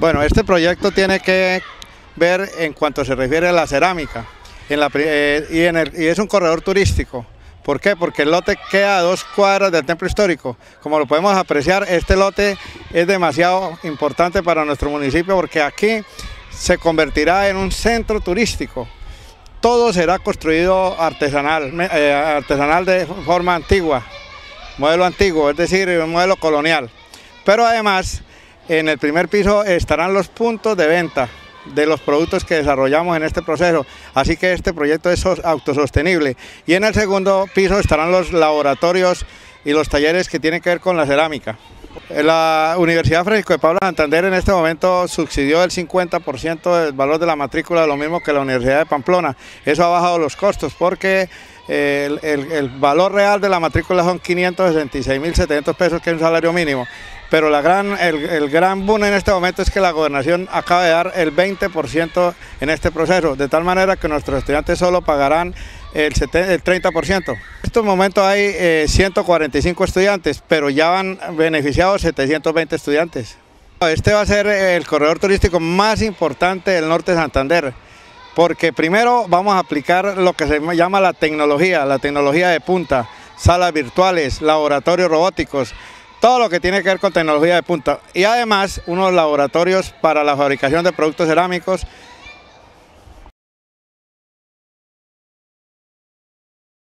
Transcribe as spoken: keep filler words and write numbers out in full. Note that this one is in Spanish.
Bueno, este proyecto tiene que ver en cuanto se refiere a la cerámica en la, eh, y, en el, y es un corredor turístico. ¿Por qué? Porque el lote queda a dos cuadras del templo histórico. Como lo podemos apreciar, este lote es demasiado importante para nuestro municipio porque aquí se convertirá en un centro turístico. Todo será construido artesanal, eh, artesanal de forma antigua, modelo antiguo, es decir, un modelo colonial. Pero además, en el primer piso estarán los puntos de venta de los productos que desarrollamos en este proceso, así que este proyecto es autosostenible. Y en el segundo piso estarán los laboratorios y los talleres que tienen que ver con la cerámica. La Universidad Francisco de Paula Santander en este momento subsidió el cincuenta por ciento del valor de la matrícula, lo mismo que la Universidad de Pamplona. Eso ha bajado los costos porque el, el, el valor real de la matrícula son quinientos sesenta y seis mil setecientos pesos, que es un salario mínimo. Pero la gran, el, el gran boom en este momento es que la gobernación acaba de dar el veinte por ciento en este proceso, de tal manera que nuestros estudiantes solo pagarán el, el treinta por ciento. En estos momentos hay eh, ciento cuarenta y cinco estudiantes, pero ya van beneficiados setecientos veinte estudiantes. Este va a ser el corredor turístico más importante del norte de Santander, porque primero vamos a aplicar lo que se llama la tecnología, la tecnología de punta, salas virtuales, laboratorios robóticos, todo lo que tiene que ver con tecnología de punta y además unos laboratorios para la fabricación de productos cerámicos